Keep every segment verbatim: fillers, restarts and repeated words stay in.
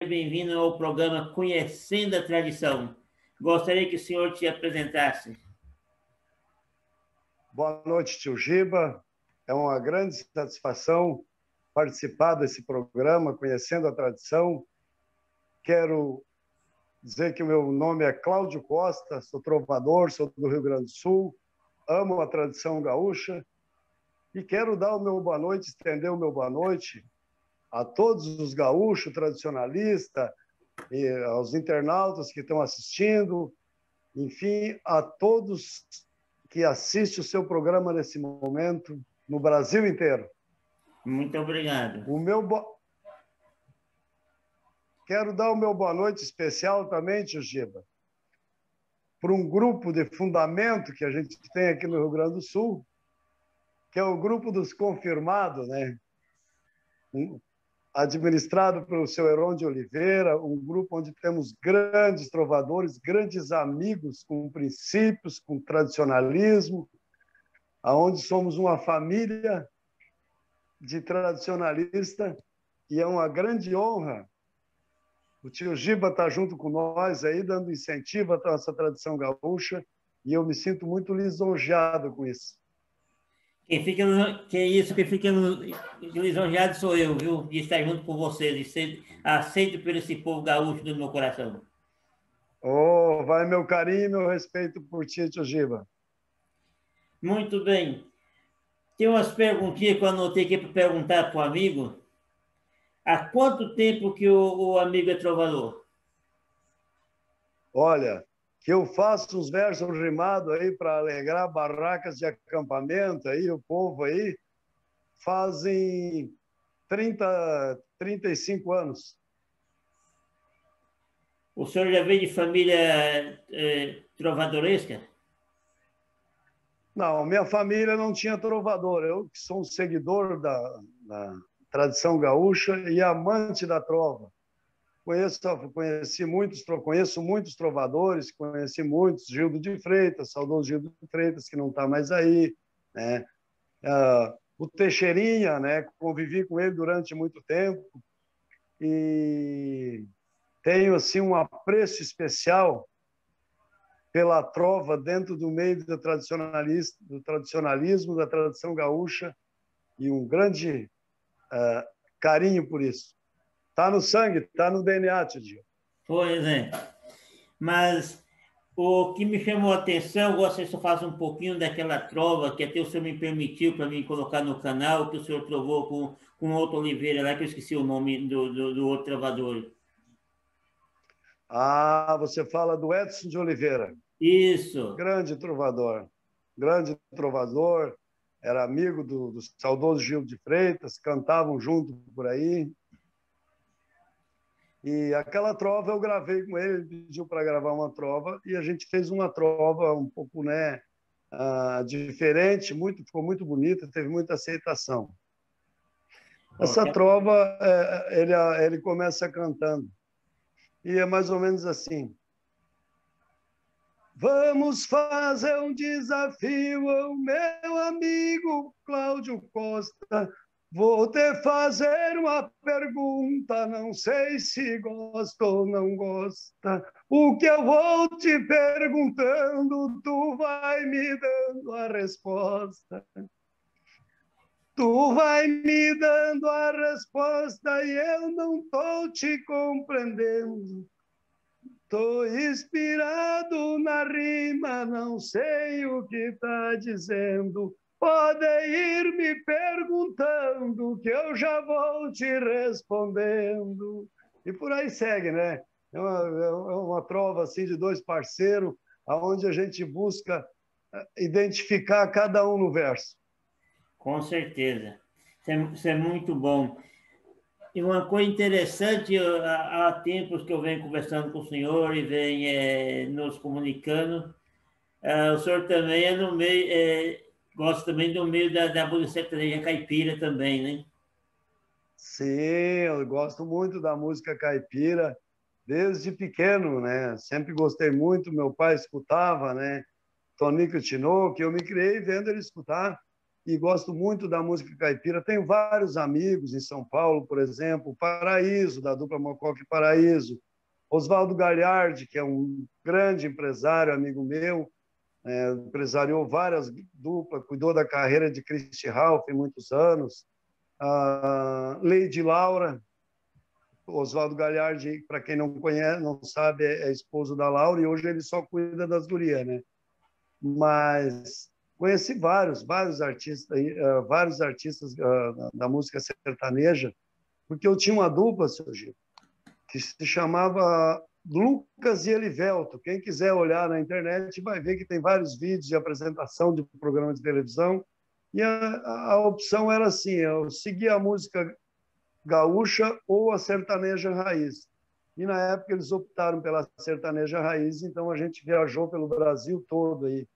bem-vindo ao programa Conhecendo a Tradição. Gostaria que o senhor se apresentasse. Boa noite, tio Giba. É uma grande satisfação participar desse programa Conhecendo a Tradição. Quero dizer que o meu nome é Cláudio Costa, sou trovador, sou do Rio Grande do Sul, amo a tradição gaúcha e quero dar o meu boa noite, estender o meu boa noite a todos os gaúchos tradicionalistas, e aos internautas que estão assistindo, enfim, a todos que assistem o seu programa nesse momento, no Brasil inteiro. Muito obrigado. O meu bo... Quero dar o meu boa noite especial também, tio Giba, para um grupo de fundamento que a gente tem aqui no Rio Grande do Sul, que é o Grupo dos Confirmados, né? Administrado pelo seu Heron de Oliveira, um grupo onde temos grandes trovadores, grandes amigos com princípios, com tradicionalismo, aonde somos uma família de tradicionalista e é uma grande honra o tio Giba estar junto com nós aí, dando incentivo à nossa tradição gaúcha, e eu me sinto muito lisonjeado com isso. Quem fica, que é isso, quem fica lisonjeado sou eu, viu? De estar junto com vocês, de ser aceito por esse povo gaúcho do meu coração. Oh, vai meu carinho e meu respeito por ti, tio Giba. Muito bem. Tem umas perguntinhas que eu anotei aqui para perguntar para o amigo. Há quanto tempo que o, o amigo é trovador? Olha, que eu faço uns versos rimados aí para alegrar barracas de acampamento aí, o povo aí, fazem trinta, trinta e cinco anos. O senhor já veio de família é, trovadoresca? Não, minha família não tinha trovador. Eu que sou um seguidor da, da tradição gaúcha e amante da trova. Conheço, conheci muitos, conheço muitos trovadores, conheci muitos, Gildo de Freitas, saudoso Gildo de Freitas, que não está mais aí, né? Uh, o Teixeirinha, né? Convivi com ele durante muito tempo e tenho assim um apreço especial pela trova dentro do meio do tradicionalismo, do tradicionalismo da tradição gaúcha e um grande uh, carinho por isso. Está no sangue, está no D N A, tio Gil. Pois é. Mas o que me chamou a atenção, eu gosto que você faça um pouquinho daquela trova que até o senhor me permitiu para mim colocar no canal, que o senhor trovou com, com outro Oliveira lá, que eu esqueci o nome do, do, do outro trovador. Ah, você fala do Edson de Oliveira. Isso. Grande trovador. Grande trovador. Era amigo do, do saudoso Gil de Freitas, cantavam junto por aí. E aquela trova eu gravei com ele, ele pediu para gravar uma trova e a gente fez uma trova um pouco, né, uh, diferente, muito, ficou muito bonita, teve muita aceitação. Essa trova, é, ele, ele começa cantando e é mais ou menos assim. Vamos fazer um desafio ao meu amigo Cláudio Costa. Vou te fazer uma pergunta, não sei se gosta ou não gosta. O que eu vou te perguntando, tu vai me dando a resposta. Tu vai me dando a resposta e eu não estou te compreendendo. Tô inspirado na rima, não sei o que tá dizendo. Pode ir me perguntando que eu já vou te respondendo. E por aí segue, né? É uma, é uma trova assim de dois parceiros, aonde a gente busca identificar cada um no verso. Com certeza. Isso é, isso é muito bom. E uma coisa interessante, há, há tempos que eu venho conversando com o senhor e venho é, nos comunicando. Ah, o senhor também é no meio, é, gosta também do meio da, da música sertaneja caipira também, né? Sim, eu gosto muito da música caipira desde pequeno, né? Sempre gostei muito, meu pai escutava, né? Tonico Tinoco, eu me criei vendo ele escutar. e gosto muito da música caipira. Tenho vários amigos em São Paulo, por exemplo, Paraíso, da dupla Mococa e Paraíso, Oswaldo Gagliardi, que é um grande empresário, amigo meu, é, empresariou várias duplas, cuidou da carreira de Christy Ralph em muitos anos, a Lady Laura, Oswaldo Gagliardi, para quem não conhece, não sabe, é esposo da Laura, e hoje ele só cuida das gurias, né? Mas conheci vários, vários artistas, uh, vários artistas uh, da música sertaneja, porque eu tinha uma dupla, seu Gil, que se chamava Lucas e Elivelto. Quem quiser olhar na internet vai ver que tem vários vídeos de apresentação de programa de televisão, e a, a opção era assim, eu seguia a música gaúcha ou a sertaneja raiz. E na época eles optaram pela sertaneja raiz, então a gente viajou pelo Brasil todo aí.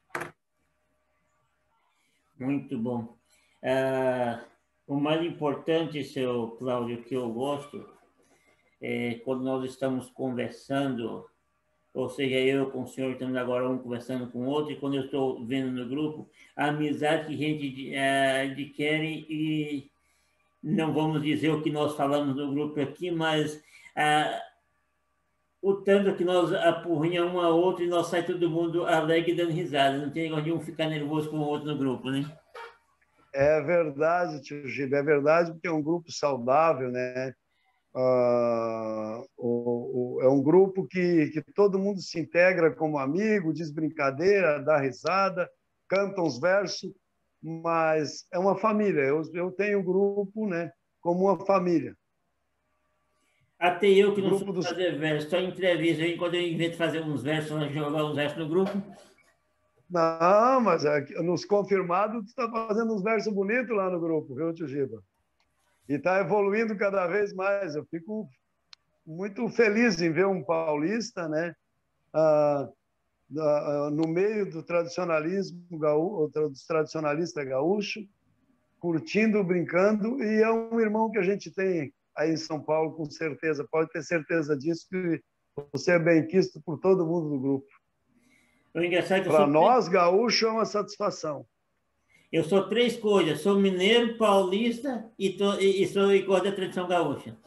Muito bom. Ah, o mais importante, seu Cláudio, que eu gosto, é quando nós estamos conversando, ou seja, eu com o senhor estamos agora um conversando com o outro, e quando eu estou vendo no grupo, a amizade que a gente adquire, e não vamos dizer o que nós falamos no grupo aqui, mas ah, o tanto que nós apurrinhamos um ao outro e nós sai todo mundo alegre dando risada. Não tem negócio de um ficar nervoso com o outro no grupo, né? É verdade, tio Giba, é verdade, porque é um grupo saudável, né? Ah, o, o, é um grupo que, que todo mundo se integra como amigo, diz brincadeira, dá risada, canta uns versos, mas é uma família. Eu, eu tenho um grupo, né, como uma família. Até eu que O não sou grupo dos... fazer verso, só entrevista, eu, quando eu invento fazer uns versos, jogar uns versos no grupo. Não, mas é, nos confirmados, tu está fazendo uns versos bonitos lá no grupo, viu, tio Giba? E está evoluindo cada vez mais. Eu fico muito feliz em ver um paulista, né, ah, ah, no meio do tradicionalismo gaúcho, dos tradicionalistas gaúchos, curtindo, brincando, e é um irmão que a gente tem aí em São Paulo, com certeza. Pode ter certeza disso, que você é bem quisto por todo mundo do grupo. Para nós, gaúcho, é uma satisfação. Eu sou três coisas, sou mineiro, paulista e, tô, e, e sou igual da tradição gaúcha.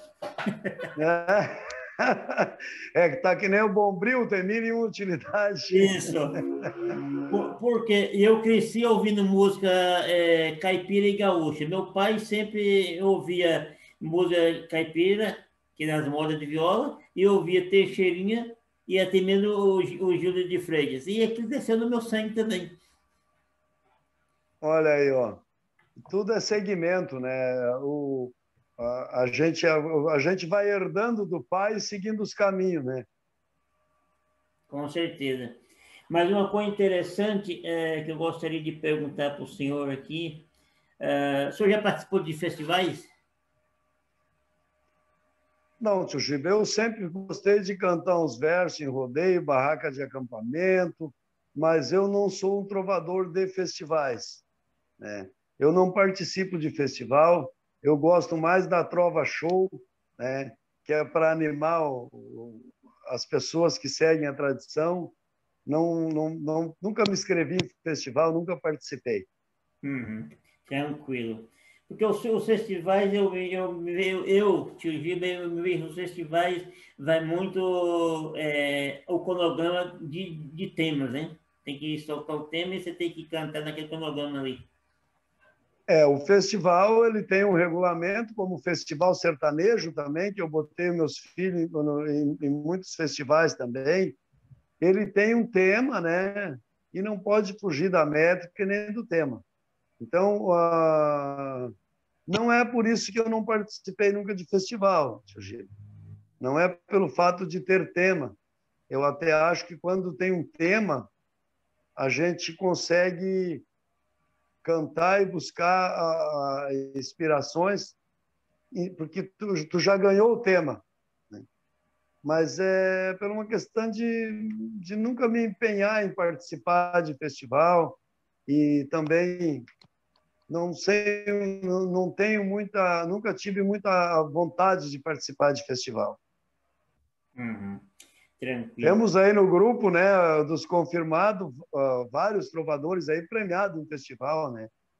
É. É que tá que nem o Bombril, tem mil e uma utilidade. Isso. Por, porque eu cresci ouvindo música é, caipira e gaúcha. Meu pai sempre ouvia música caipira, que nas modas de viola, e ouvia Teixeirinha e até mesmo o, o Júlio de Freitas. E aquilo desceu no meu sangue também. Olha aí, ó. Tudo é segmento, né? O, a, a, gente, a, a gente vai herdando do pai seguindo os caminhos, né? Com certeza. Mas uma coisa interessante é, que eu gostaria de perguntar para o senhor aqui, é, o senhor já participou de festivais? Não, tio Giba, eu sempre gostei de cantar uns versos em rodeio, barraca de acampamento, mas eu não sou um trovador de festivais, né? Eu não participo de festival, eu gosto mais da trova show, né? Que é para animar o, as pessoas que seguem a tradição. Não, não, não, nunca me inscrevi em festival, nunca participei. Uhum, tranquilo. Porque os, os festivais, eu, eu, eu, eu tio Giba, eu vejo os festivais, vai muito é, o cronograma de, de temas, né? Tem que soltar o tema e você tem que cantar naquele cronograma ali. É, o festival ele tem um regulamento, como o Festival Sertanejo também, que eu botei meus filhos em, em muitos festivais também. Ele tem um tema, né? E não pode fugir da métrica nem do tema. Então, uh, não é por isso que eu não participei nunca de festival, tio Gil. Não é pelo fato de ter tema. Eu até acho que quando tem um tema, a gente consegue cantar e buscar uh, inspirações, porque tu, tu já ganhou o tema. Mas é por uma questão de, de nunca me empenhar em participar de festival, e também não sei, não, não tenho muita, nunca tive muita vontade de participar de festival. Uhum. Tranquilo. Temos aí no grupo, né, dos confirmados, uh, vários trovadores aí premiados em festival, né?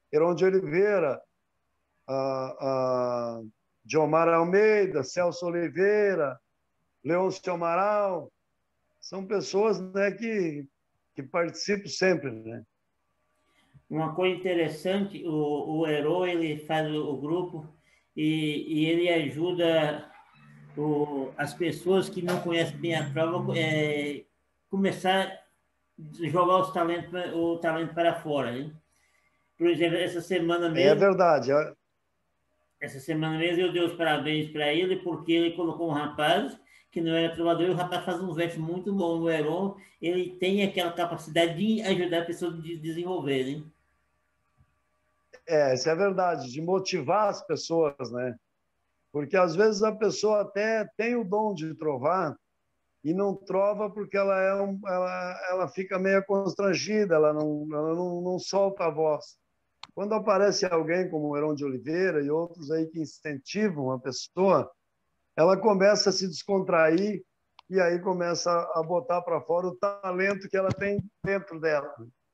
Heron de Oliveira, a, a Diomar Almeida, Celso Oliveira, Leôncio Amaral, são pessoas, né, que, que participam sempre, né? Uma coisa interessante, o, o Heron, ele faz o, o grupo e, e ele ajuda o, as pessoas que não conhecem bem a prova é, começar a jogar os talentos, o talento para fora, hein? Por exemplo, essa semana É mesmo, verdade. essa semana mesmo eu dei os parabéns para ele, porque ele colocou um rapaz que não era trovador, e o rapaz faz um verso muito bom. O Heron, ele tem aquela capacidade de ajudar a pessoa a desenvolver, hein? É, isso é verdade, de motivar as pessoas, né? Porque às vezes a pessoa até tem o dom de trovar e não trova porque ela, é um, ela, ela fica meio constrangida, ela, não, ela não, não solta a voz. Quando aparece alguém como o Heron de Oliveira e outros aí que incentivam a pessoa, ela começa a se descontrair e aí começa a botar para fora o talento que ela tem dentro dela.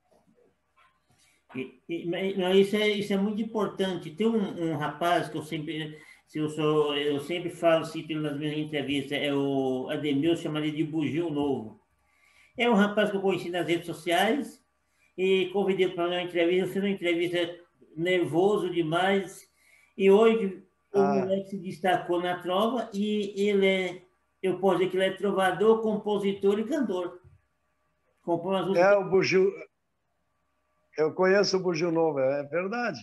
E, e, isso, é, isso é muito importante. Tem um, um rapaz que eu sempre, se eu, sou, eu sempre falo, cito ele nas minhas entrevistas, é o Ademir, chama ele de Bugio Novo. É um rapaz que eu conheci nas redes sociais e convidei para uma entrevista, fez uma entrevista nervoso demais. E hoje o Ah, moleque se destacou na trova e ele é, eu posso dizer que ele é trovador, compositor e cantor. Compõe as é músicas. o Bugio. Eu conheço o Bugio Novo, é verdade.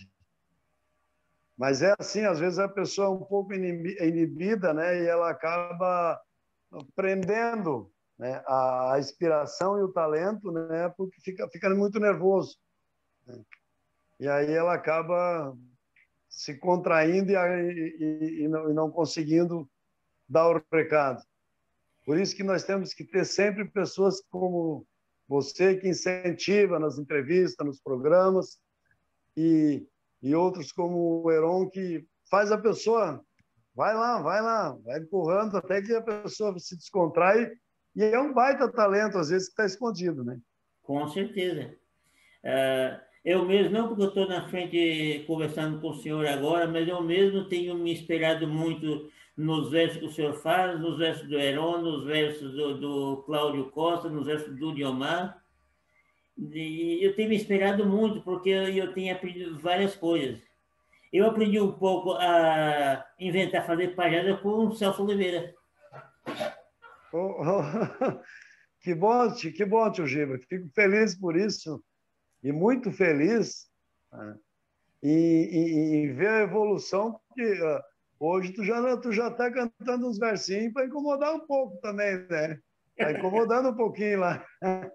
Mas é assim, às vezes a pessoa é um pouco inibida, né? E ela acaba prendendo, né, a inspiração e o talento, né? Porque fica, fica muito nervoso, né? E aí ela acaba se contraindo e, e, e, não, e não conseguindo dar o recado. Por isso que nós temos que ter sempre pessoas como você que incentiva nas entrevistas, nos programas, e, e outros como o Heron que faz a pessoa, vai lá, vai lá, vai empurrando até que a pessoa se descontrai, e é um baita talento, às vezes, que está escondido, né? Com certeza. Uh, eu mesmo, não porque eu estou na frente conversando com o senhor agora, mas eu mesmo tenho me espelhado muito nos versos que o senhor faz, nos versos do Heron, nos versos do, do Cláudio Costa, nos versos do Diomar. E eu tenho me espelhado muito porque eu, eu tenho aprendido várias coisas. Eu aprendi um pouco a inventar, fazer pajada com o Celso Oliveira. Oh, oh, que bom, que bom, tio Giba. Fico feliz por isso e muito feliz, né, em, em, em ver a evolução, porque uh, hoje tu já tu já está cantando uns versinhos para incomodar um pouco também, né? Está incomodando um pouquinho lá.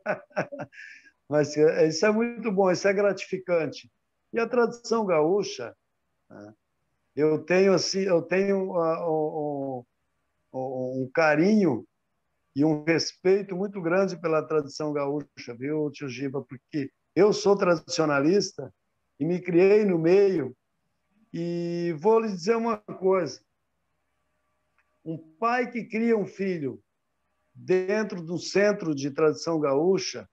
Mas isso é muito bom, isso é gratificante. E a tradição gaúcha, né, eu tenho assim, eu tenho uh, um, um, um carinho e um respeito muito grande pela tradição gaúcha, viu, tio Giba? Porque eu sou tradicionalista e me criei no meio. E vou lhe dizer uma coisa: um pai que cria um filho dentro do centro de tradição gaúcha,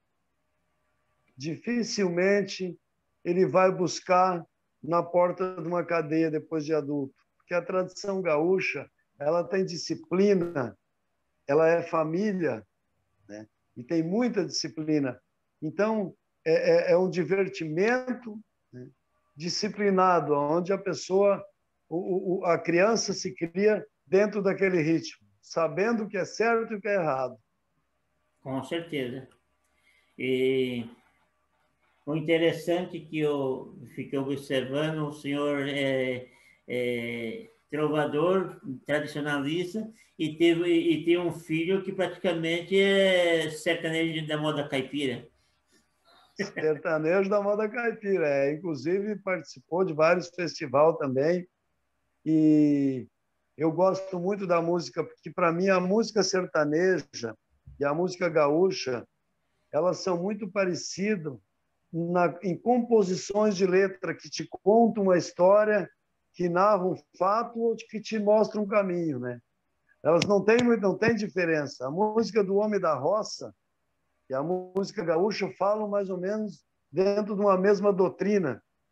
dificilmente ele vai buscar na porta de uma cadeia depois de adulto, porque a tradição gaúcha, ela tem disciplina, ela é família, né? E tem muita disciplina. Então, é, é, é um divertimento, né, disciplinado, onde a pessoa, o, o, a criança se cria dentro daquele ritmo, sabendo o que é certo e o que é errado. Com certeza. E o interessante que eu fiquei observando, o senhor é, é trovador, tradicionalista, e, teve, e tem um filho que praticamente é sertanejo da moda caipira. Sertanejo da moda caipira, é, inclusive participou de vários festivais também, e eu gosto muito da música, porque para mim a música sertaneja e a música gaúcha, elas são muito parecidas na, em composições de letra que te contam uma história, que narram um fato ou que te mostram um caminho, né? Elas não têm, não têm diferença. A música do Homem da Roça e a música gaúcha falam mais ou menos dentro de uma mesma doutrina.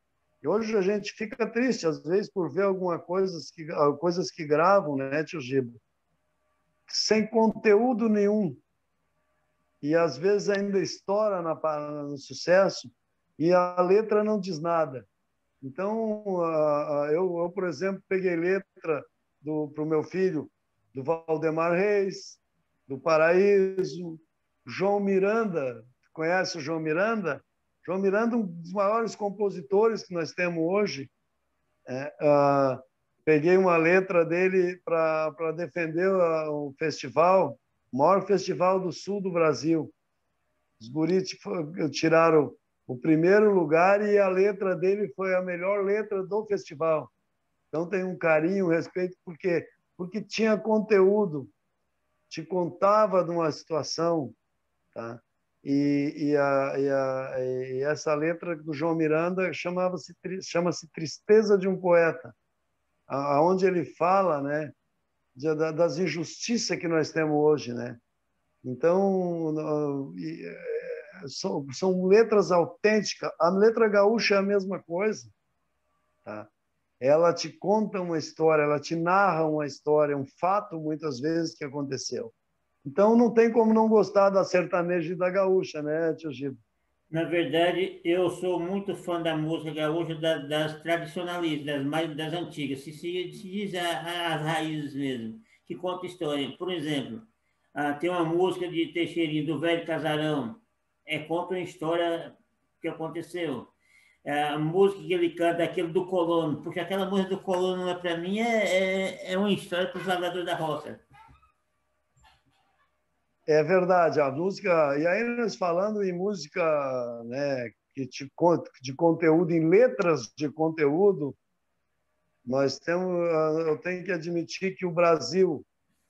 E hoje a gente fica triste, às vezes, por ver algumas coisas que, coisas que gravam, né, tio Giba? Sem conteúdo nenhum. E, às vezes, ainda estoura na, no sucesso e a letra não diz nada. Então, eu, eu por exemplo, peguei letra para o meu filho, do Valdemar Reis, do Paraíso, João Miranda. Conhece o João Miranda? João Miranda, um dos maiores compositores que nós temos hoje. É, uh, peguei uma letra dele para defender o, o festival, o maior festival do sul do Brasil. Os guris tiraram o primeiro lugar e a letra dele foi a melhor letra do festival. Então tem um carinho, um respeito, porque, porque tinha conteúdo, te contava de uma situação, tá? E, e, a, e, a, e essa letra do João Miranda chamava-se chama-se Tristeza de um Poeta, aonde ele fala, né, de, das injustiças que nós temos hoje, né? Então são, são letras autênticas. A letra gaúcha é a mesma coisa, tá? Ela te conta uma história, ela te narra uma história, um fato muitas vezes que aconteceu. Então, não tem como não gostar da sertaneja e da gaúcha, né, tio Giba? Na verdade, eu sou muito fã da música gaúcha, das, das tradicionalistas, das mais das antigas, se, se, se diz a, a, as raízes mesmo, que conta história. Por exemplo, ah, tem uma música de Teixeirinho, do Velho Casarão, é, conta uma história que aconteceu. A música que ele canta, aquele do Colono, porque aquela música do Colono, para mim, é, é, é uma história para os lavradores da roça. É verdade, a música. E aí, nós falando em música, né, que te, de conteúdo, em letras de conteúdo, nós temos. Eu tenho que admitir que o Brasil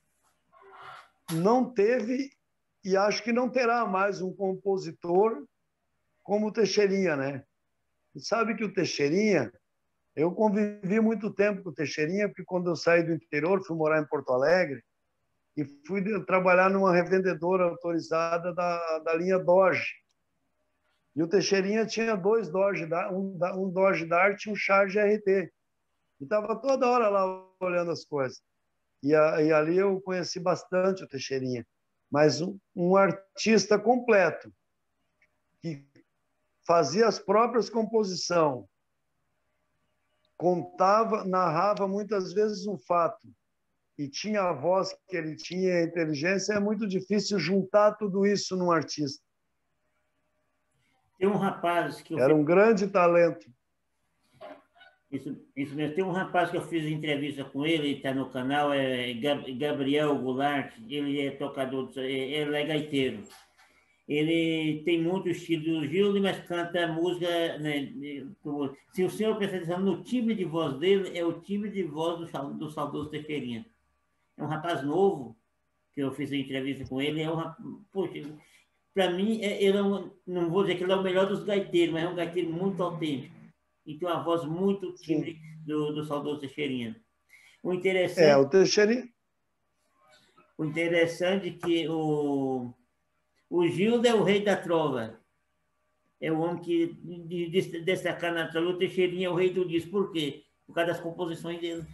não teve e acho que não terá mais um compositor como o Teixeirinha, né? E sabe que o Teixeirinha, eu convivi muito tempo com o Teixeirinha, porque quando eu saí do interior, fui morar em Porto Alegre, e fui trabalhar numa revendedora autorizada da, da linha Dodge. E o Teixeirinha tinha dois Dodge, um, um Dodge Dart e um Charge R T. E estava toda hora lá olhando as coisas. E, a, e ali eu conheci bastante o Teixeirinha. Mas um, um artista completo, que fazia as próprias composições, contava, narrava muitas vezes um fato, e tinha a voz que ele tinha, a inteligência, é muito difícil juntar tudo isso num artista. Tem um rapaz que eu Era um grande talento. Isso, isso mesmo. Tem um rapaz que eu fiz entrevista com ele, ele está no canal, é Gabriel Goulart, ele é tocador, ele é gaiteiro. Ele tem muito estilo do Gildo, mas canta música, né? Se o senhor prestar atenção no timbre de voz dele, é o timbre de voz do, do saudoso Teixeirinha. É um rapaz novo, que eu fiz a entrevista com ele, é um rapaz, poxa, para mim, ele é um, não vou dizer que ele é o melhor dos gaiteiros, mas é um gaiteiro muito autêntico. E tem uma voz muito timbre do, do saudoso Teixeirinha. O interessante, é, o Teixeirinha. O interessante é que o, o Gildo é o rei da trova. É o homem que, de, de destacar na trova, o Teixeirinha é o rei do disco. Por quê? Por causa das composições dele.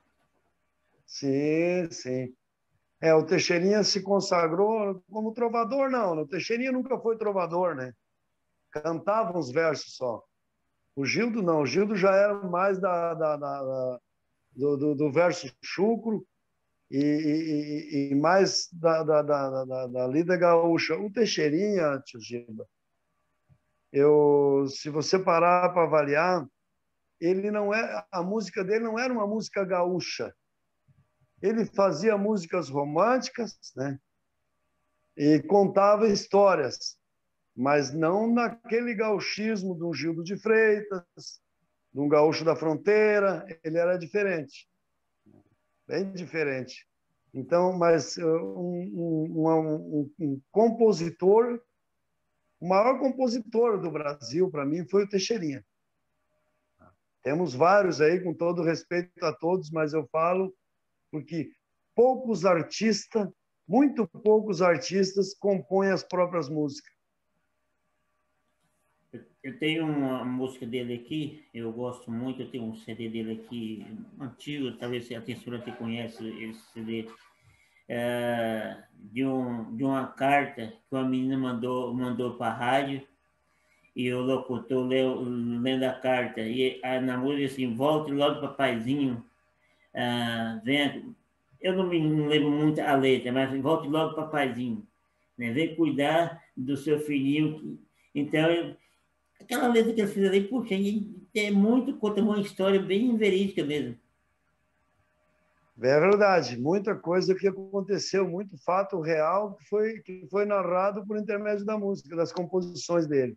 Sim, sim. É, o Teixeirinha se consagrou como trovador, não. O Teixeirinha nunca foi trovador, né? Cantava uns versos só. O Gildo não. O Gildo já era mais da, da, da, da do, do, do verso chucro e, e, e mais da, da, da, da, da lida gaúcha. O Teixeirinha, tio Giba, eu, se você parar para avaliar, ele não é, a música dele não era uma música gaúcha. Ele fazia músicas românticas, né? E contava histórias, mas não naquele gauchismo de um Gildo de Freitas, de um gaúcho da fronteira. Ele era diferente, bem diferente. Então, mas um, um, um, um compositor, o maior compositor do Brasil, para mim, foi o Teixeirinha. Temos vários aí, com todo respeito a todos, mas eu falo porque poucos artistas, muito poucos artistas compõem as próprias músicas. Eu tenho uma música dele aqui, eu gosto muito, eu tenho um C D dele aqui, antigo, talvez a censura te conhece esse C D, é, de, um, de uma carta que uma menina mandou, mandou para a rádio, e o locutor leu, lendo a carta, e a, na música assim, volte logo, papaizinho, ah, venha, eu não me não lembro muito a letra, mas volte logo, papaizinho, né? Vem cuidar do seu filhinho. Então, eu, aquela letra que eu fiz ali, puxa, é muito, conta uma história bem verídica mesmo. É verdade, muita coisa que aconteceu, muito fato real que foi, que foi narrado por intermédio da música, das composições dele.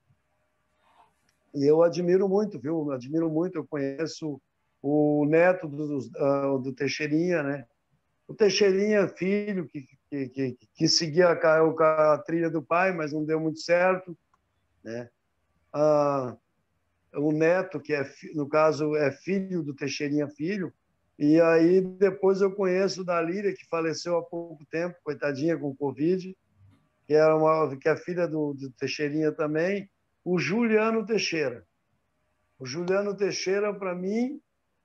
E eu admiro muito, viu? Admiro muito, eu conheço o neto do, do, do Teixeirinha, né? O Teixeirinha, filho, que, que, que, que seguia a, a trilha do pai, mas não deu muito certo, né? Ah, o neto, que é, no caso, é filho do Teixeirinha Filho, e aí depois eu conheço da Líria, que faleceu há pouco tempo, coitadinha, com Covid, que é, uma, que é filha do, do Teixeirinha também, o Juliano Teixeira. O Juliano Teixeira, para mim,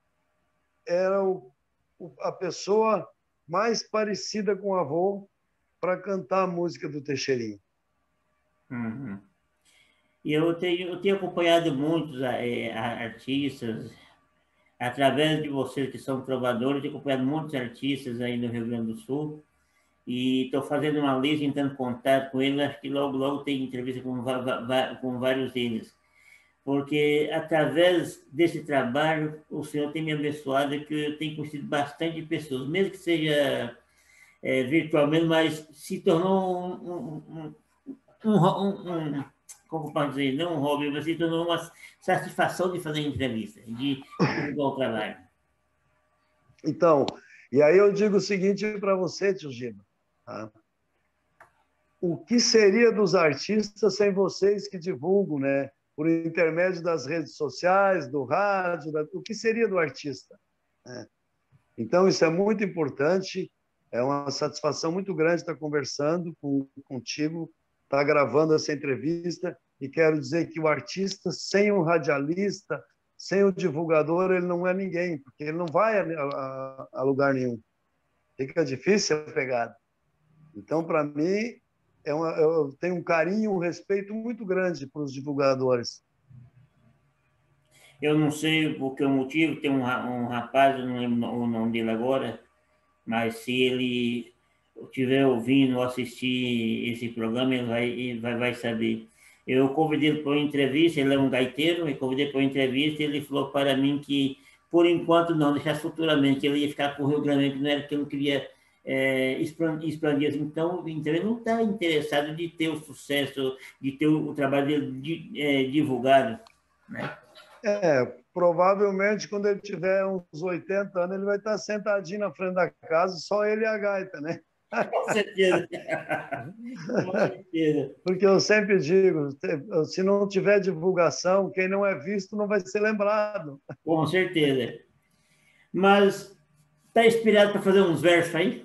era o, a pessoa mais parecida com o avô para cantar a música do Teixeirinha. Uhum. E eu tenho, eu tenho acompanhado muitos é, artistas, através de vocês que são trovadores, eu tenho acompanhado muitos artistas aí no Rio Grande do Sul, e estou fazendo uma lista, entrando em contato com eles, acho que logo, logo tem entrevista com, com vários deles. Porque através desse trabalho, o Senhor tem me abençoado, que eu tenho conhecido bastante pessoas, mesmo que seja é, virtualmente, mas se tornou um, um, um, um, um como posso dizer, não um hobby, mas se tornou uma satisfação de fazer entrevista, de divulgar o trabalho. Então, e aí eu digo o seguinte para você, tio Giba. Tá? O que seria dos artistas sem vocês que divulgam, né? Por intermédio das redes sociais, do rádio, da... o que seria do artista? Né? Então, isso é muito importante, é uma satisfação muito grande estar conversando com, contigo, estar gravando essa entrevista, e quero dizer que o artista, sem o radialista, sem o divulgador, ele não é ninguém, porque ele não vai a, a, a lugar nenhum. Fica difícil a pegada. Então, para mim, é uma, eu tenho um carinho, um respeito muito grande para os divulgadores. Eu não sei por que motivo, tem um, um rapaz, eu não lembro o nome dele agora, mas se ele estiver ouvindo ou assistir esse programa, ele vai, ele vai, vai saber. Eu convidei ele para uma entrevista, ele é um gaiteiro, eu convidei para uma entrevista e ele falou para mim que, por enquanto, não, deixar futuramente, ele ia ficar com o Rio Grande, que não era que eu não queria é, expandir. Então, então, ele não está interessado de ter o sucesso, de ter o, o trabalho dele de, é, divulgado, né? É, provavelmente quando ele tiver uns oitenta anos, ele vai estar sentadinho na frente da casa, só ele e a gaita, né? Com certeza. Com certeza. Porque eu sempre digo, se não tiver divulgação, quem não é visto não vai ser lembrado. Com certeza. Mas está inspirado para fazer uns versos aí?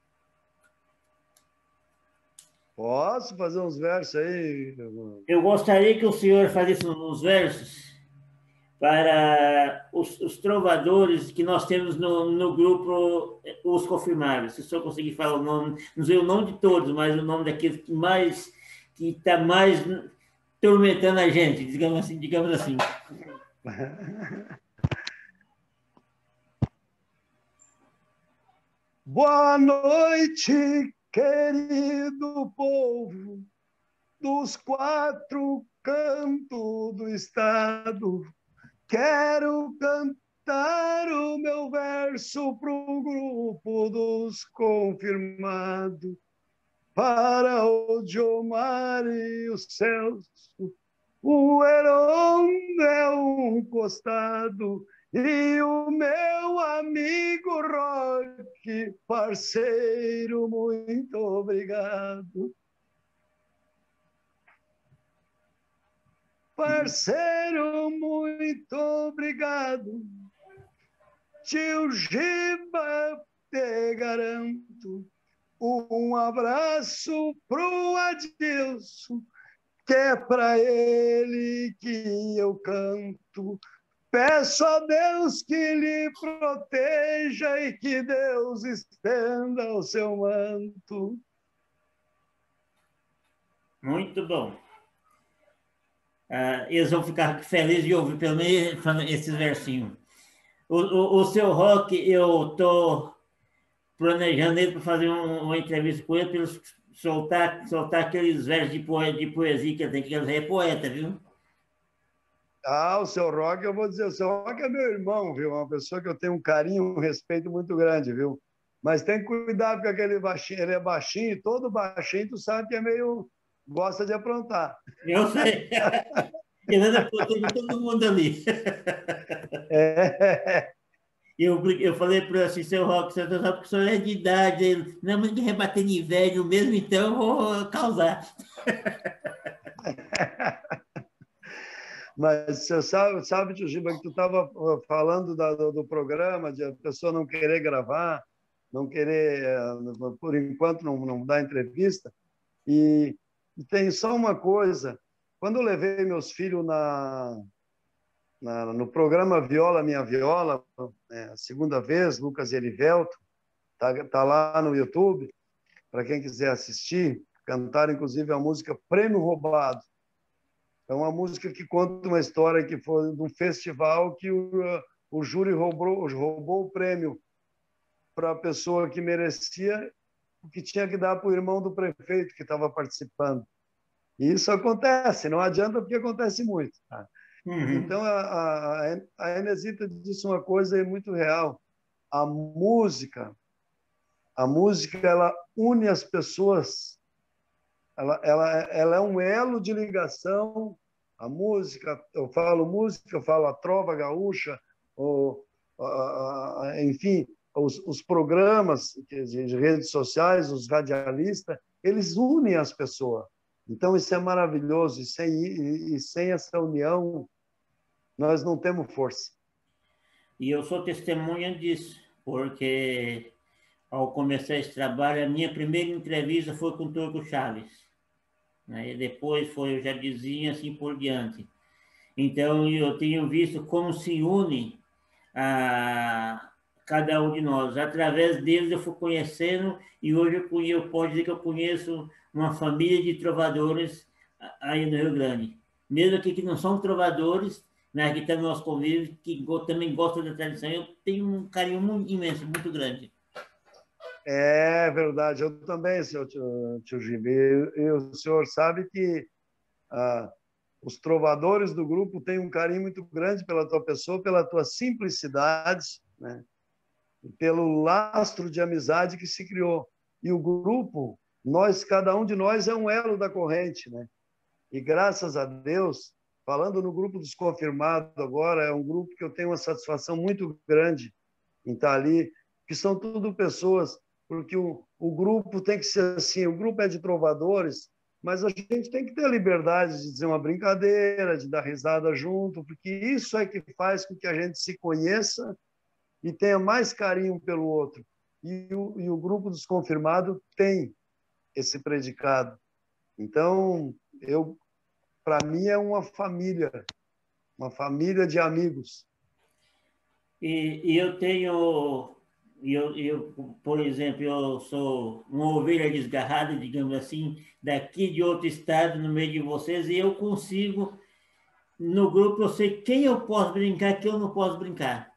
Posso fazer uns versos aí? Eu gostaria que o senhor fizesse uns versos para os, os trovadores que nós temos no, no grupo Os Confirmados. Se o senhor conseguir falar o nome, não sei o nome de todos, mas o nome daqueles que mais que está mais tormentando a gente, digamos assim, digamos assim. Boa noite, querido povo dos quatro cantos do estado. Quero cantar o meu verso pro grupo dos confirmados, para o Diomar e o Celso. O Heron é um costado e o meu amigo Roque, parceiro, muito obrigado. Parceiro, muito obrigado. Tio Giba, te garanto um abraço pro Adilson, que é para ele que eu canto. Peço a Deus que lhe proteja e que Deus estenda o seu manto. Muito bom. Ah, eles vão ficar felizes de ouvir pelo menos esses versinhos. O, o, o seu Rock, eu estou planejando ele para fazer um, uma entrevista com ele, para ele soltar, soltar aqueles versos de, poe, de poesia que ele tem, que ele é poeta, viu? Ah, o seu Rock, eu vou dizer, o seu Rock é meu irmão, viu? Uma pessoa que eu tenho um carinho, um respeito muito grande, viu? Mas tem que cuidar, porque aquele baixinho, ele é baixinho, todo baixinho, tu sabe que é meio... gosta de aprontar. Eu sei. Ele anda aprontando todo mundo ali. É... Eu, eu falei para ele assim, seu Rock, você sabe que o senhor é de idade, ele, não, mas ninguém vai bater em velho mesmo, então eu vou causar. Mas você sabe, sabe, tio Giba, que tu estava falando da, do, do programa, de a pessoa não querer gravar, não querer, por enquanto, não, não dar entrevista. E, e tem só uma coisa, quando eu levei meus filhos na, na, no programa Viola Minha Viola, né, a segunda vez, Lucas e Erivelto, tá, tá lá no YouTube, para quem quiser assistir, cantaram inclusive a música Prêmio Roubado. É uma música que conta uma história que foi de um festival que o, o júri roubou, roubou o prêmio para a pessoa que merecia, o que tinha que dar para o irmão do prefeito que estava participando. E isso acontece, não adianta porque acontece muito. Tá? Uhum. Então, a, a, a Enesita disse uma coisa muito real. A música, a música, ela une as pessoas. Ela, ela, ela é um elo de ligação. A música, eu falo música, eu falo a trova gaúcha, ou, a, a, enfim, os, os programas de, de redes sociais, os radialistas, eles unem as pessoas. Então, isso é maravilhoso. E sem, e, e sem essa união, nós não temos força. E eu sou testemunha disso, porque ao começar esse trabalho, a minha primeira entrevista foi com o Turco Chaves. Né? E depois foi o Jadizinho, assim por diante. Então, eu tenho visto como se une a cada um de nós. Através deles eu fui conhecendo e hoje eu, eu posso dizer que eu conheço uma família de trovadores aí no Rio Grande. Mesmo aqui que não são trovadores, né, que estão no nosso convívio, que também gostam da tradição, eu tenho um carinho muito imenso, muito grande. É verdade, eu também, seu tio, tio Gibi. E, e o senhor sabe que ah, os trovadores do grupo têm um carinho muito grande pela tua pessoa, pela tua simplicidade, né? E pelo lastro de amizade que se criou. E o grupo, nós, cada um de nós é um elo da corrente, né? E graças a Deus, falando no grupo dos confirmados agora, é um grupo que eu tenho uma satisfação muito grande em estar ali, que são tudo pessoas, porque o, o grupo tem que ser assim, o grupo é de trovadores, mas a gente tem que ter a liberdade de dizer uma brincadeira, de dar risada junto, porque isso é que faz com que a gente se conheça e tenha mais carinho pelo outro. E o, e o grupo dos confirmados tem esse predicado. Então, eu, para mim, é uma família, uma família de amigos. E, e eu tenho, eu, eu, por exemplo, eu sou uma ovelha desgarrada, digamos assim, daqui de outro estado, no meio de vocês, e eu consigo, no grupo, eu sei quem eu posso brincar, quem eu não posso brincar.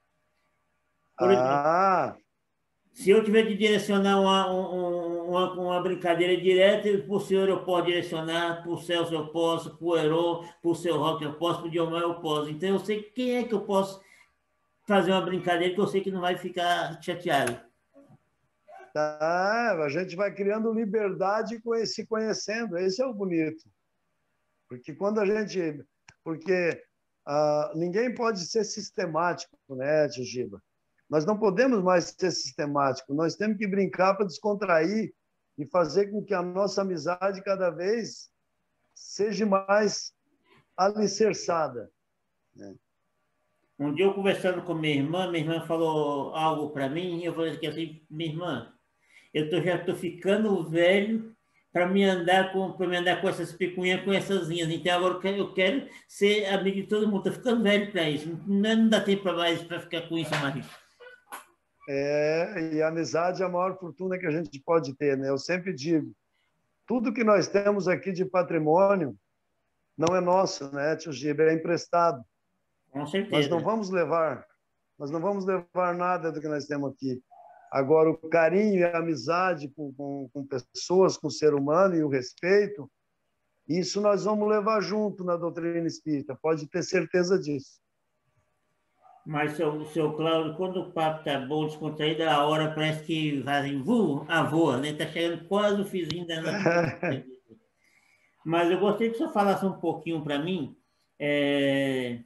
Por exemplo, ah. se eu tiver de direcionar uma, uma, uma brincadeira direta, para o senhor eu posso direcionar, para o Celso eu posso, para o Herô, para o seu Rock eu posso, para o Diomar eu posso. Então, eu sei quem é que eu posso fazer uma brincadeira que eu sei que não vai ficar chateado. Tá, a gente vai criando liberdade e se conhecendo. Esse é o bonito. Porque quando a gente... Porque ah, ninguém pode ser sistemático, né, tio Giba? Nós não podemos mais ser sistemático. Nós temos que brincar para descontrair e fazer com que a nossa amizade cada vez seja mais alicerçada, né? Um dia eu conversando com minha irmã, minha irmã falou algo para mim, e eu falei assim, minha irmã, eu tô, já estou ficando velho para me andar com para me andar com essas picuinhas, com essas linhas. Então agora eu quero, eu quero ser amigo de todo mundo. Estou ficando velho para isso. Não, não dá tempo para mais para ficar com isso mais. É, e a amizade é a maior fortuna que a gente pode ter, né? Eu sempre digo, tudo que nós temos aqui de patrimônio não é nosso, né, tio Giba? É emprestado. Com Nós não certeza. vamos levar, nós não vamos levar nada do que nós temos aqui. Agora, o carinho e a amizade com, com, com pessoas, com o ser humano e o respeito, isso nós vamos levar junto na doutrina espírita, pode ter certeza disso. Mas, seu, seu Cláudio, quando o papo tá bom, descontraído, a hora parece que vai em voo, a voa, né? Tá chegando quase o fizinho da nossa entrevista. Mas eu gostaria que o senhor falasse um pouquinho para mim. É...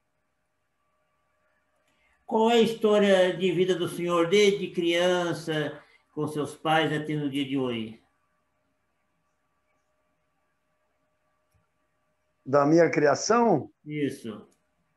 Qual é a história de vida do senhor desde criança, com seus pais até no dia de hoje? Da minha criação? Isso.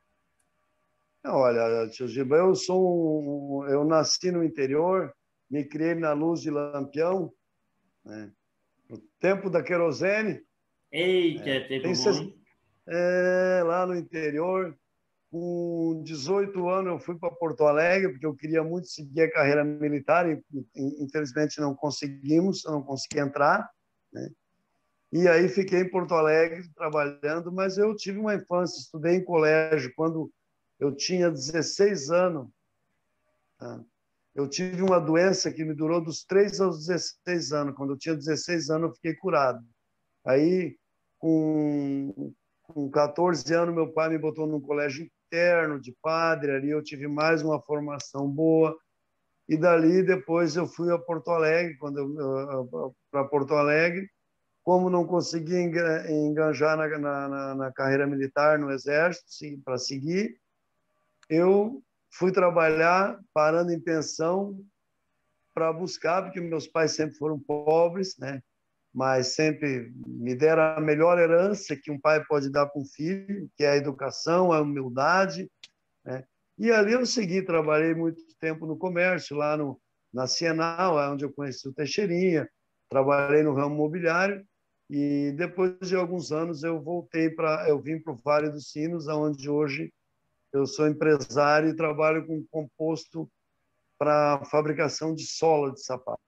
Olha, tio Giba, eu sou um, eu nasci no interior, me criei na luz de Lampião, né? No tempo da querosene. Eita, É, tempo tem, bom, hein? é, lá no interior. Com dezoito anos, eu fui para Porto Alegre, porque eu queria muito seguir a carreira militar, e infelizmente não conseguimos, eu não consegui entrar, né? E aí fiquei em Porto Alegre trabalhando, mas eu tive uma infância, estudei em colégio. Quando eu tinha dezesseis anos, tá? Eu tive uma doença que me durou dos três aos dezesseis anos. Quando eu tinha dezesseis anos, eu fiquei curado. Aí, com, com quatorze anos, meu pai me botou num colégio interno de padre. Ali eu tive mais uma formação boa. E dali, depois, eu fui a Porto Alegre, quando eu, para Porto Alegre. Como não consegui enganjar na, na, na carreira militar, no Exército, para seguir, eu fui trabalhar parando em pensão para buscar, porque meus pais sempre foram pobres, né? Mas sempre me deram a melhor herança que um pai pode dar para um filho, que é a educação, a humildade, né? E ali eu segui, trabalhei muito tempo no comércio, lá no, na Cienal, onde eu conheci o Teixeirinha, trabalhei no ramo imobiliário, e depois de alguns anos eu voltei para, eu vim para o Vale dos Sinos, onde hoje eu sou empresário e trabalho com composto para fabricação de sola de sapato.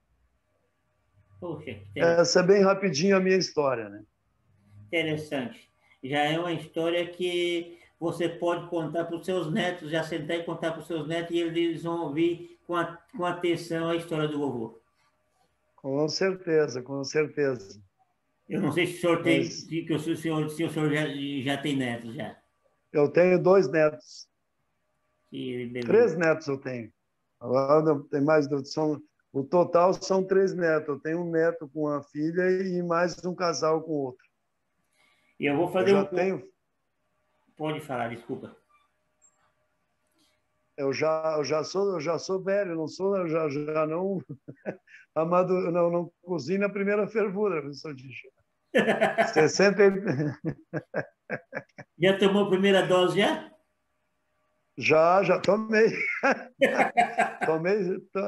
Poxa, que Essa é bem rapidinho a minha história, né? interessante. Já é uma história que você pode contar para os seus netos, já sentar e contar para os seus netos e eles vão ouvir com, a, com atenção a história do vovô. Com certeza, com certeza. Eu não sei se o senhor tem, Mas se, que o senhor, se o senhor já, já tem netos já. eu tenho dois netos. Que beleza. Três netos eu tenho. Agora tem mais, são, o total são três netos. Eu tenho um neto com uma filha e mais um casal com outro. E eu vou Eu fazer já um. tenho, Pode falar, desculpa. eu já, eu já sou, eu já sou velho, não sou, eu já, já não, amado, não, não cozinho na primeira fervura, professor Dicha. sessenta Já tomou a primeira dose já? Já, já tomei. tomei. To...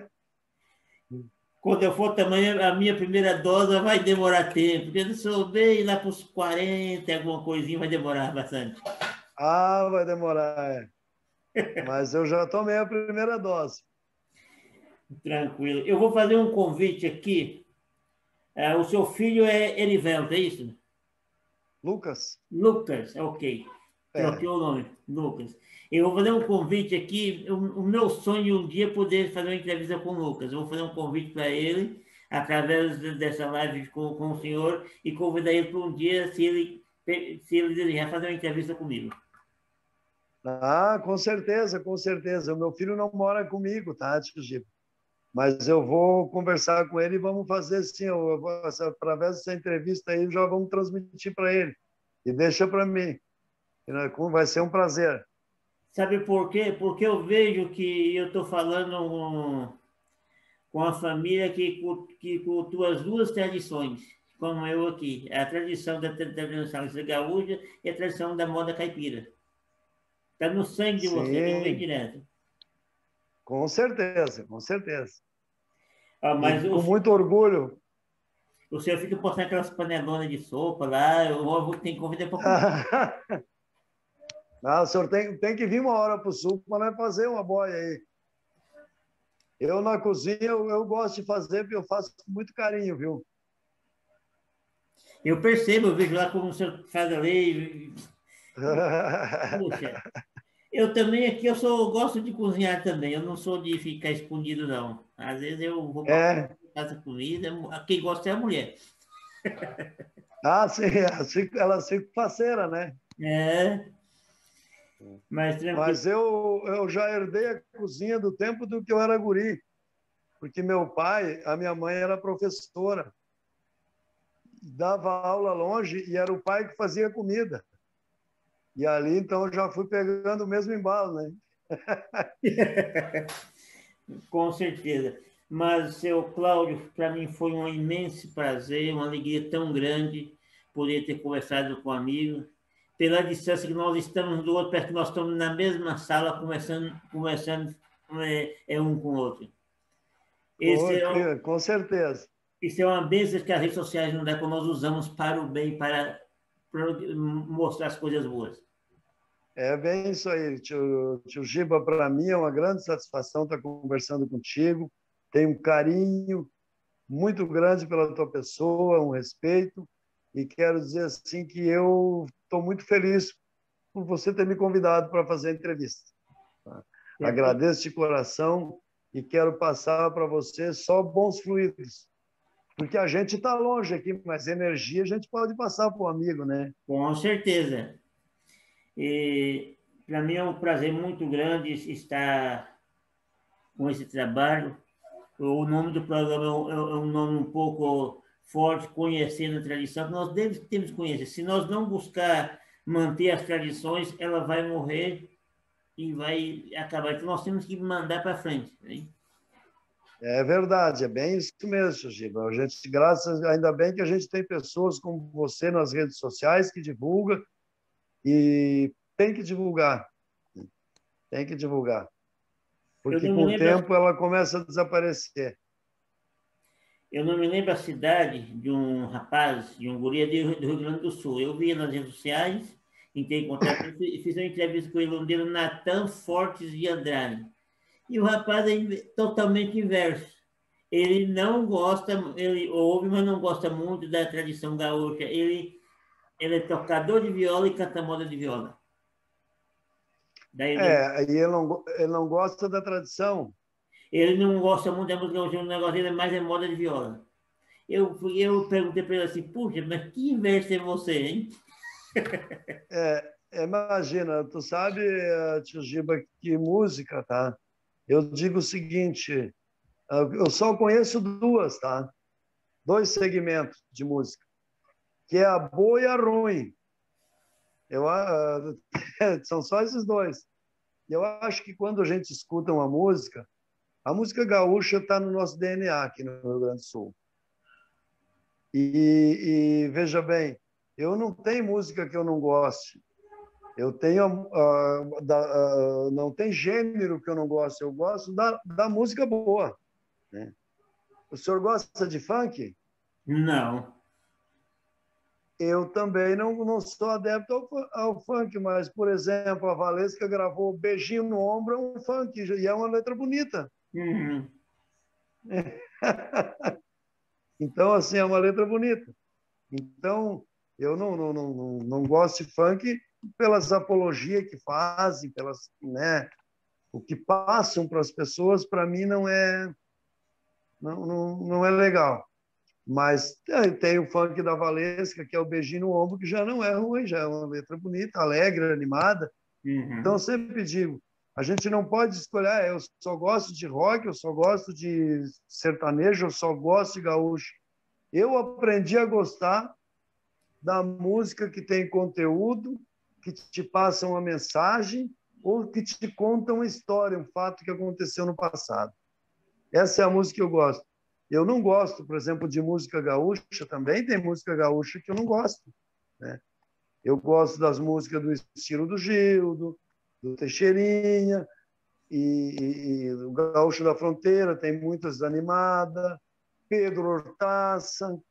Quando eu for também, a minha primeira dose vai demorar tempo, porque eu sou bem lá para os quarenta, alguma coisinha, vai demorar bastante. Ah, vai demorar, é. Mas eu já tomei a primeira dose. Tranquilo. Eu vou fazer um convite aqui. É, o seu filho é Erivelto, é isso? Lucas? Lucas, ok. É. Troquei o nome, Lucas. Eu vou fazer um convite aqui. O, o meu sonho um dia é poder fazer uma entrevista com o Lucas. Eu vou fazer um convite para ele, através dessa live com, com o senhor, e convidar ele para um dia, se ele, se ele desejar fazer uma entrevista comigo. Ah, com certeza, com certeza. O meu filho não mora comigo, tá, tio Giba? Mas eu vou conversar com ele e vamos fazer sim. Eu vou, através dessa entrevista aí, já vamos transmitir para ele. E deixa para mim. Vai ser um prazer. Sabe por quê? Porque eu vejo que eu estou falando com, com a família que, que cultua as duas tradições, como eu aqui. A tradição da tradição gaúcha e a tradição da moda caipira. Está no sangue de você, não vem Sim, direto. com certeza, com certeza. Ah, E mas o, com muito orgulho. O senhor fica postando aquelas panelonas de sopa lá, eu vou ter que convidar para comer. Não, o senhor tem, tem que vir uma hora para o sul para nós fazer uma boia aí. Eu, na cozinha, eu, eu gosto de fazer, porque eu faço com muito carinho, viu? Eu percebo, eu vejo lá como o senhor faz ali. Puxa, eu também aqui, eu sou, gosto de cozinhar também, eu não sou de ficar escondido, não. Às vezes eu vou para É. casa comida, quem gosta é a mulher. Ah, sim, assim, ela fica faceira, né? É, mas tranquilo. Mas eu, eu já herdei a cozinha do tempo do que eu era guri, porque meu pai, a minha mãe era professora, dava aula longe e era o pai que fazia comida. E ali, então, eu já fui pegando o mesmo embalo, né? Com certeza. Mas, seu Cláudio, para mim foi um imenso prazer, uma alegria tão grande poder ter conversado com um amigo. Pela distância que nós estamos do outro, perto que nós estamos na mesma sala, conversando, conversando é, é um com o outro. Esse é, um, Com certeza. isso é uma bênção que as redes sociais não dão, quando nós usamos para o bem, para, para mostrar as coisas boas. É bem isso aí, tio, tio Giba. Para mim é uma grande satisfação estar conversando contigo. Tenho um carinho muito grande pela tua pessoa, um respeito. E quero dizer assim que eu estou muito feliz por você ter me convidado para fazer a entrevista. Tá? Agradeço de coração e quero passar para você só bons fluidos. Porque a gente está longe aqui, mas energia a gente pode passar para o amigo, né? Com certeza. E para mim é um prazer muito grande estar com esse trabalho. O nome do programa é um, é um nome um pouco forte, conhecendo a tradição. Nós devemos, temos que conhecer. Se nós não buscar manter as tradições, ela vai morrer e vai acabar. Então nós temos que mandar para frente. Né? É verdade, é bem isso mesmo, Giba. A gente, graças, ainda bem que a gente tem pessoas como você nas redes sociais que divulga e tem que divulgar, tem que divulgar, Eu porque não me com o lembro, tempo ela começa a desaparecer. eu não me lembro a cidade de um rapaz, de um guri do Rio Grande do Sul. Eu vi nas redes sociais, entrei em contato e fiz uma entrevista com ele, o nome dele é Natan Fortes de Andrade. E o rapaz é totalmente inverso. Ele não gosta, ele ouve, mas não gosta muito da tradição gaúcha. Ele, ele é tocador de viola e canta moda de viola. Daí ele, É, e ele não, ele não gosta da tradição. ele não gosta muito da música gaúcha, o negócio dele é mais é moda de viola. Eu, eu perguntei para ele assim, puxa, mas que inverso é você, hein? É, imagina, tu sabe, tio Giba, que música, tá? Eu digo o seguinte, eu só conheço duas, tá? Dois segmentos de música, que é a boa e a ruim. Eu, uh, são só esses dois. E eu acho que quando a gente escuta uma música, a música gaúcha está no nosso D N A aqui no Rio Grande do Sul. E, e veja bem, eu não tenho música que eu não goste. Eu tenho uh, da, uh, não tem gênero que eu não gosto. Eu gosto da, da música boa. Né? O senhor gosta de funk? Não. Eu também não, não sou adepto ao, ao funk, mas, por exemplo, a Valesca gravou Beijinho no Ombro, é um funk, e é uma letra bonita. Uhum. Então, assim, é uma letra bonita. Então, eu não, não, não, não gosto de funk pelas apologias que fazem, pelas, né, o que passam para as pessoas, para mim não é, não, não, não é legal. Mas tem o funk da Valesca, que é o Beijinho no Ombro, que já não é ruim, já é uma letra bonita, alegre, animada. Uhum. Então, eu sempre digo, a gente não pode escolher, ah, eu só gosto de rock, eu só gosto de sertanejo, eu só gosto de gaúcho. Eu aprendi a gostar da música que tem conteúdo, que te passa uma mensagem ou que te conta uma história, um fato que aconteceu no passado. Essa é a música que eu gosto. Eu não gosto, por exemplo, de música gaúcha, também tem música gaúcha que eu não gosto. Né? Eu gosto das músicas do estilo do Gildo, do Teixeirinha, e, e, e o Gaúcho da Fronteira tem muitas animadas, Pedro Hortaça,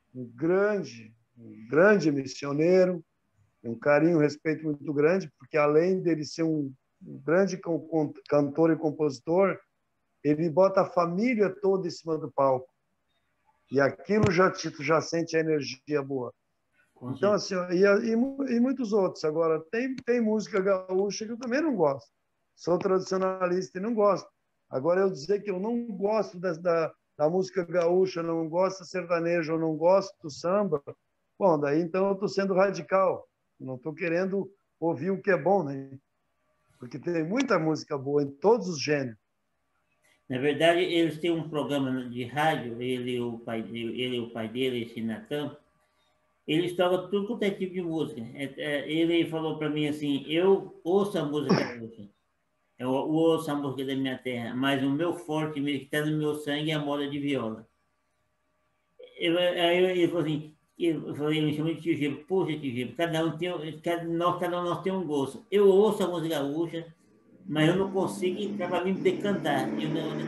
um grande, um grande missioneiro, um carinho, um respeito muito grande, porque além dele ser um, um grande cantor e compositor, ele bota a família toda em cima do palco. E aquilo já, tu já sente a energia boa. Com Então, certeza. assim, e, e, e muitos outros. Agora, tem, tem música gaúcha que eu também não gosto. Sou tradicionalista e não gosto. Agora, eu dizer que eu não gosto da, da, da música gaúcha, não gosto da sertaneja, eu não gosto do samba, bom, daí então eu estou sendo radical. Não estou querendo ouvir o que é bom, né? Porque tem muita música boa em todos os gêneros. Na verdade, eles têm um programa de rádio, ele e o pai, ele e o pai dele, esse Natan, eles tocam tudo quanto é tipo de música. Ele falou para mim assim, eu ouço a música gaúcha, eu ouço a música da minha terra, mas o meu forte, que está no meu sangue, é a moda de viola. Eu, aí ele falou assim, eu falei, me chamou de tio Gibo, poxa, tio Gibo, cada um tem, cada, nós, cada um nós tem um gosto. Eu ouço a música gaúcha, mas eu não consigo entrar para mim poder cantar. Eu, não,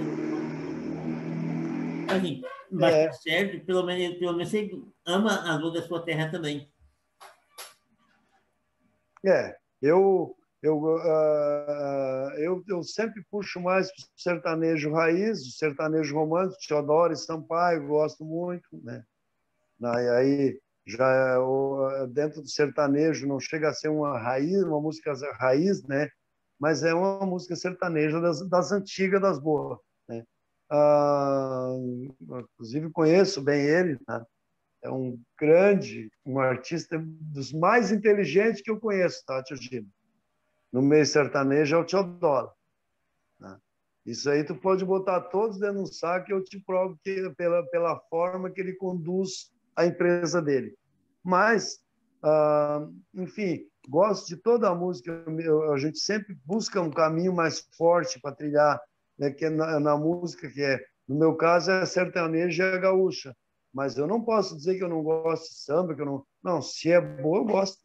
assim, mas tá É, certo, pelo menos, pelo menos você ama a luz da sua terra também. é. Eu, eu, uh, eu, eu sempre puxo mais para o sertanejo raiz, o sertanejo romântico, Teodoro e Sampaio, gosto muito, né? E aí, já dentro do sertanejo, não chega a ser uma raiz, uma música raiz, né? Mas é uma música sertaneja das, das antigas, das boas, né? Ah, inclusive, conheço bem ele, tá? É um grande, um artista dos mais inteligentes que eu conheço, tá, tio Gino? No meio sertanejo é o Teodoro. Né? Isso aí tu pode botar todos dentro de um saco e eu te provo que pela, pela forma que ele conduz a empresa dele. Mas, ah, enfim, gosto de toda a música. A gente sempre busca um caminho mais forte para trilhar, né, que é na, na música, que é, no meu caso, é sertaneja e é gaúcha. Mas eu não posso dizer que eu não gosto de samba, que eu não. Não, se é boa, eu gosto.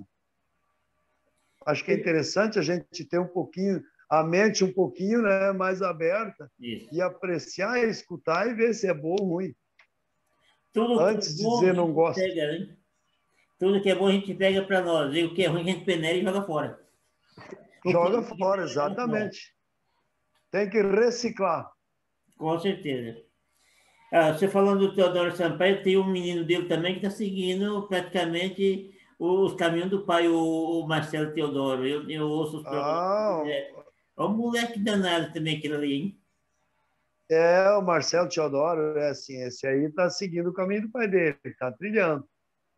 Acho que é interessante a gente ter um pouquinho, a mente um pouquinho, né, mais aberta Isso. e apreciar, escutar e ver se é bom ou ruim. Tudo que é Antes de bom, a dizer não gente gosto. pega, né? Tudo que é bom, a gente pega para nós. E o que é ruim, a gente peneira e joga fora. O que é Joga ruim, a gente fora, joga fora. exatamente. Tem que reciclar. Com certeza. Ah, você falando do Teodoro Sampaio, tem um menino dele também que está seguindo praticamente os caminhos do pai, o, o Marcelo Teodoro. Eu, eu ouço os programas. Ah, É, é um moleque danado também, aquele ali, hein? é, o Marcelo Teodoro, é assim, esse aí está seguindo o caminho do pai dele, está trilhando.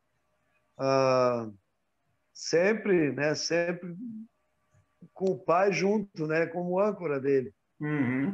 Ah, sempre, né, sempre com o pai junto, né, como âncora dele. Uhum.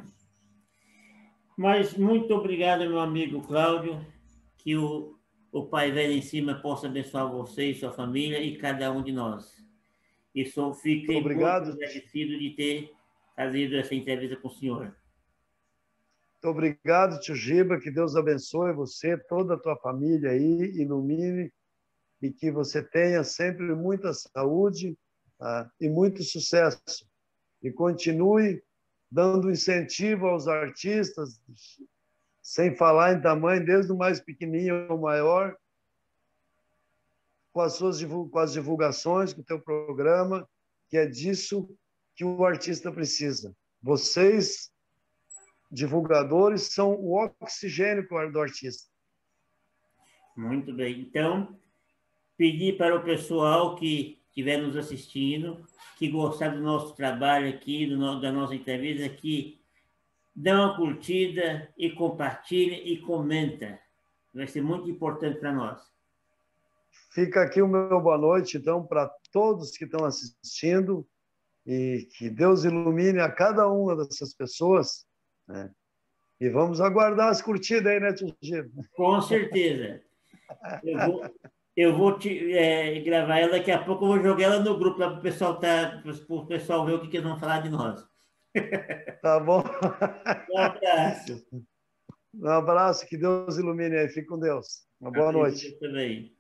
Mas muito obrigado, meu amigo Cláudio, que o, o Pai Velho em cima possa abençoar você e sua família e cada um de nós. E sou, fiquei muito Obrigado, agradecido de ter fazido essa entrevista com o senhor. muito obrigado, tio Giba, que Deus abençoe você, toda a tua família aí, ilumine e que você tenha sempre muita saúde, tá? E muito sucesso. E continue dando incentivo aos artistas, sem falar em tamanho, desde o mais pequenininho ao maior, com as suas com as divulgações, com o teu programa, que é disso que o artista precisa. Vocês, divulgadores, são o oxigênio do artista. Muito bem. Então, pedir para o pessoal que estiver nos assistindo, que gostar do nosso trabalho aqui, do no, da nossa entrevista, que dê uma curtida e compartilhe e comenta. Vai ser muito importante para nós. Fica aqui o meu boa noite, então, para todos que estão assistindo e que Deus ilumine a cada uma dessas pessoas, né? E vamos aguardar as curtidas aí, né, tio Gino? Com certeza. Eu vou, eu vou te, é, gravar ela, daqui a pouco eu vou jogar ela no grupo para o pessoal, tá, o pessoal ver o que, que eles vão falar de nós. Tá bom? Um abraço. Um abraço, que Deus ilumine aí. Fique com Deus. Uma boa Amém. noite. Você também.